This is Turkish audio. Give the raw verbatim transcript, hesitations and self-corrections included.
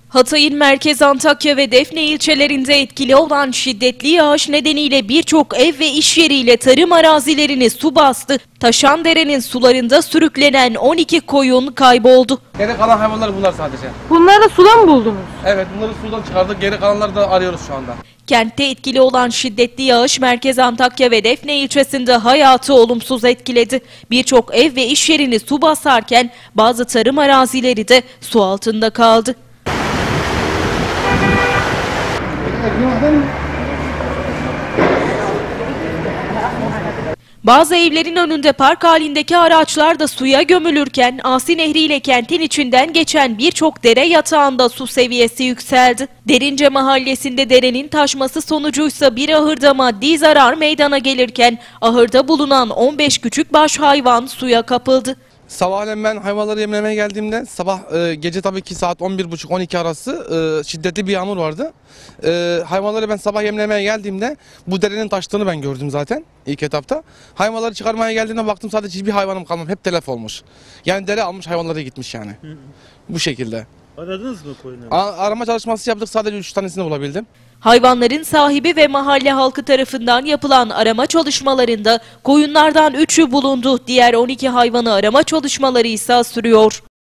Hatay'ın merkez Antakya ve Defne ilçelerinde etkili olan şiddetli yağış nedeniyle birçok ev ve iş yeriyle tarım arazilerini su bastı. Taşandere'nin sularında sürüklenen on iki koyun kayboldu. Geri kalan hayvanlar bunlar sadece. Bunları suda mı buldunuz? Evet, bunları sudan çıkardık. Geri kalanları da arıyoruz şu anda. Kentte etkili olan şiddetli yağış merkez Antakya ve Defne ilçesinde hayatı olumsuz etkiledi. Birçok ev ve iş yerini su basarken bazı tarım arazileri de su altında kaldı. Bazı evlerin önünde park halindeki araçlar da suya gömülürken Asi Nehri ile kentin içinden geçen birçok dere yatağında su seviyesi yükseldi. Derince mahallesinde derenin taşması sonucuysa bir ahırda maddi zarar meydana gelirken ahırda bulunan on beş küçükbaş hayvan suya kapıldı. Sabahleyin ben hayvanları yemlemeye geldiğimde sabah e, gece tabii ki saat on bir buçuk on iki arası e, şiddetli bir yağmur vardı. E, hayvanları ben sabah yemlemeye geldiğimde bu derenin taştığını ben gördüm zaten ilk etapta. Hayvanları çıkarmaya geldiğimde baktım sadece hiçbir hayvanım kalmamış, hep telef olmuş. Yani dere almış, hayvanlara gitmiş yani. Hı hı. Bu şekilde. Aradınız mı koyunları? Arama çalışması yaptık, sadece üç tanesini bulabildim. Hayvanların sahibi ve mahalle halkı tarafından yapılan arama çalışmalarında koyunlardan üçü bulundu. Diğer on iki hayvanı arama çalışmaları ise sürüyor.